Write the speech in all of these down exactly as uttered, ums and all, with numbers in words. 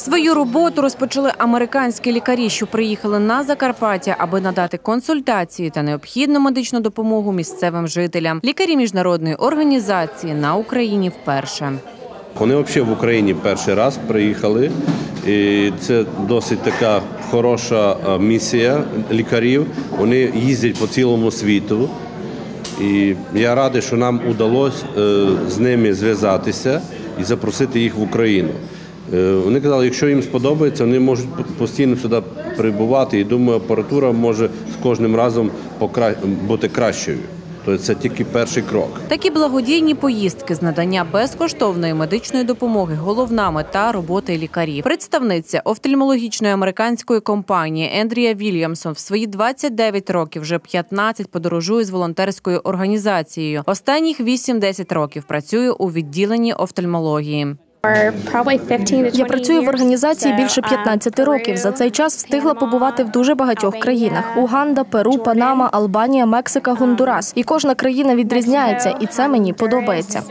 Свою роботу розпочали американські лікарі, що приїхали на Закарпаття, аби надати консультації та необхідну медичну допомогу місцевим жителям. Лікарі міжнародної організації на Україні вперше. Вони взагалі в Україні перший раз приїхали. І це досить така хороша місія лікарів. Вони їздять по цілому світу. І я радий, що нам вдалося з ними зв'язатися і запросити їх в Україну. Вони казали, якщо їм сподобається, вони можуть постійно сюди прибувати. І думаю, апаратура може з кожним разом бути кращою. Тобто це тільки перший крок. Такі благодійні поїздки з надання безкоштовної медичної допомоги – головна мета роботи лікарів. Представниця офтальмологічної американської компанії Ендрія Вільямсон в свої двадцять дев'ять років вже п'ятнадцять подорожує з волонтерською організацією. Останніх вісім-десять років працює у відділенні офтальмології. Я працюю в організації більше п'ятнадцяти років. За цей час встигла побувати в дуже багатьох країнах – Уганда, Перу, Панама, Албанія, Мексика, Гондурас. І кожна країна відрізняється, і це мені подобається.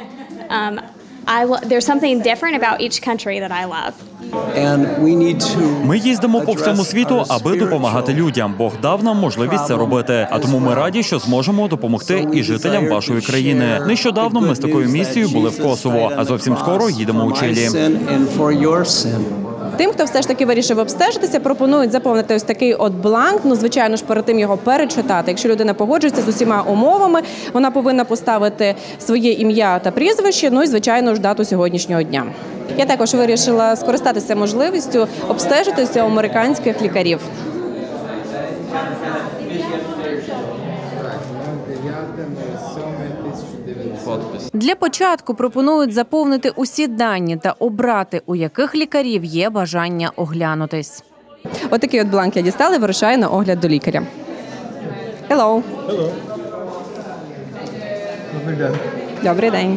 Ми їздимо по всьому світу, аби допомагати людям. Бог дав нам можливість це робити. А тому ми раді, що зможемо допомогти і жителям вашої країни. Нещодавно ми з такою місією були в Косово, а зовсім скоро їдемо у Чилі. Тим, хто все ж таки вирішив обстежитися, пропонують заповнити ось такий от бланк. Ну, звичайно ж, перед тим його перечитати. Якщо людина погоджується з усіма умовами, вона повинна поставити своє ім'я та прізвище, ну і, звичайно ж, дату сьогоднішнього дня. Я також вирішила скористатися можливістю обстежитися у американських лікарів. Для початку пропонують заповнити усі дані та обрати, у яких лікарів є бажання оглянутись. Отакий от бланк я дістала і вирушаю на огляд до лікаря. Hello. Hello. Добрий день. Добрий день.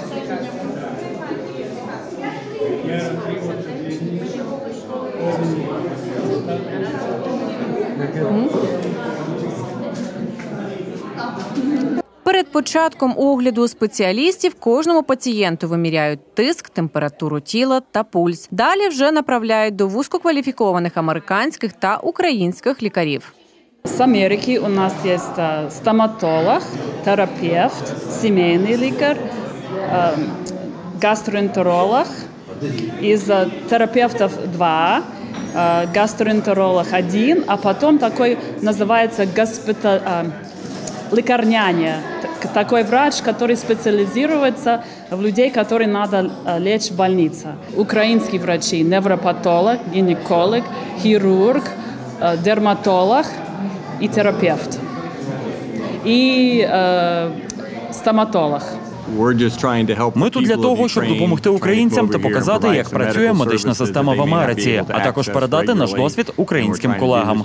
Перед початком огляду спеціалістів кожному пацієнту виміряють тиск, температуру тіла та пульс. Далі вже направляють до вузькокваліфікованих американських та українських лікарів. З Америки у нас є стоматолог, терапевт, сімейний лікар, гастроентеролог. Из терапевтов два, гастроэнтеролог один, а потом такой называется госпиталь, лекарняне, такой врач, который специализируется в людей, которые надо лечь в больнице. Украинские врачи, невропатолог, гинеколог, хирург, дерматолог и терапевт. И э, стоматолог. Ми тут для того, щоб допомогти українцям та показати, як працює медична система в Америці, а також передати наш досвід українським колегам.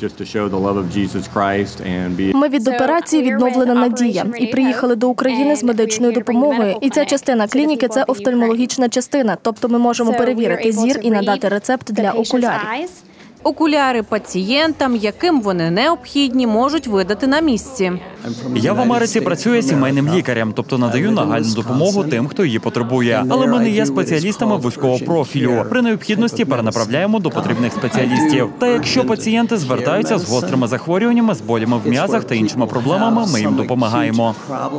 Ми від операції «Відновлена надія» і приїхали до України з медичною допомогою. І ця частина клініки – це офтальмологічна частина, тобто ми можемо перевірити зір і надати рецепт для окулярів. Окуляри пацієнтам, яким вони необхідні, можуть видати на місці. Я в Америці працюю сімейним лікарем, тобто надаю нагальну допомогу тим, хто її потребує. Але ми не є спеціалістами вузького профілю. При необхідності перенаправляємо до потрібних спеціалістів. Та якщо пацієнти звертаються з гострими захворюваннями, з болями в м'язах та іншими проблемами, ми їм допомагаємо.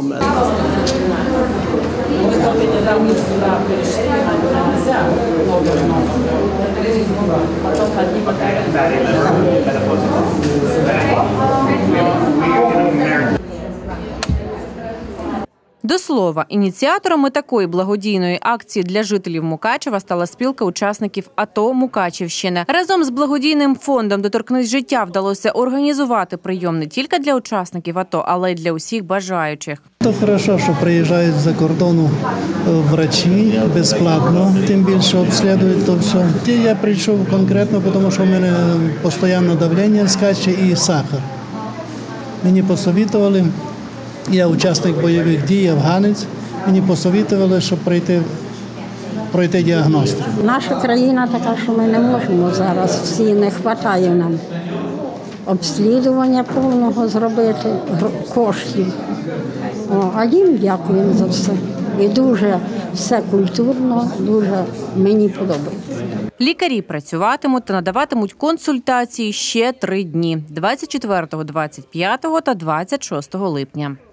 До слова, ініціаторами такої благодійної акції для жителів Мукачева стала спілка учасників АТО Мукачівщини. Разом з благодійним фондом «Доторкнись життя» вдалося організувати прийом не тільки для учасників АТО, але й для усіх бажаючих. Це добре, що приїжджають з-за кордону врачі безплатно, тим більше обслідують то все. Я прийшов конкретно, тому що в мене постійно давлення скаче і сахар. Мені посовітували. Я учасник бойових дій, афганець. Мені посовітували, щоб пройти, пройти діагностику. Наша країна така, що ми не можемо зараз, всі не вистачає нам обслідування повного зробити, коштів. О, а їм дякуємо за все. І дуже все культурно, дуже мені подобається. Лікарі працюватимуть та надаватимуть консультації ще три дні – двадцять четвертого, двадцять п'ятого та двадцять шостого липня.